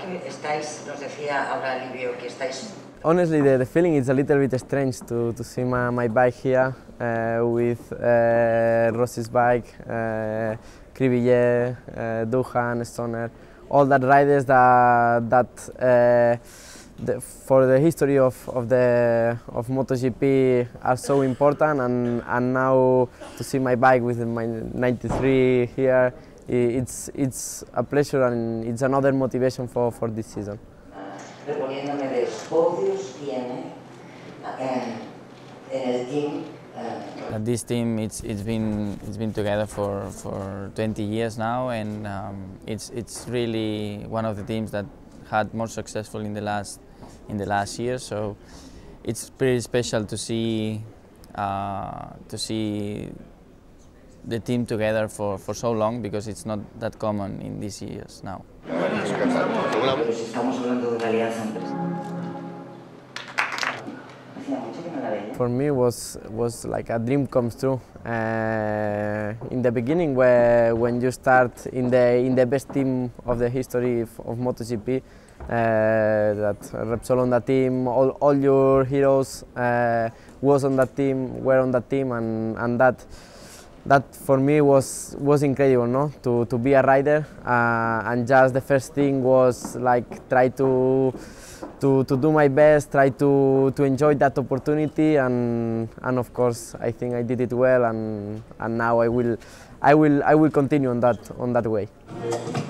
que estáis, nos decía ahora Livio, que estáis... Honestly, the feeling is a little bit strange to see my bike here with Rossi's bike, Cribillet, Duhan, Stoner, all that riders that for the history of MotoGP are so important, and now to see my bike with my 93 here, it's a pleasure and it's another motivation for this season. Reponiéndome de podios tiene en el team. This team it's been together for 20 years now, and it's really one of the teams that had more successful in the last year. So it's pretty special to see the team together for so long, because it's not that common in these years now. Pero si estamos hablando de una alianza For me, was like a dream comes true. In the beginning, when you start in the best team of the history of MotoGP, that Repsol on that team, all your heroes were on that team, and that for me was incredible, no? To be a rider, and just the first thing was like try to do my best, try to enjoy that opportunity, and of course I think I did it well, and now I will continue on that way.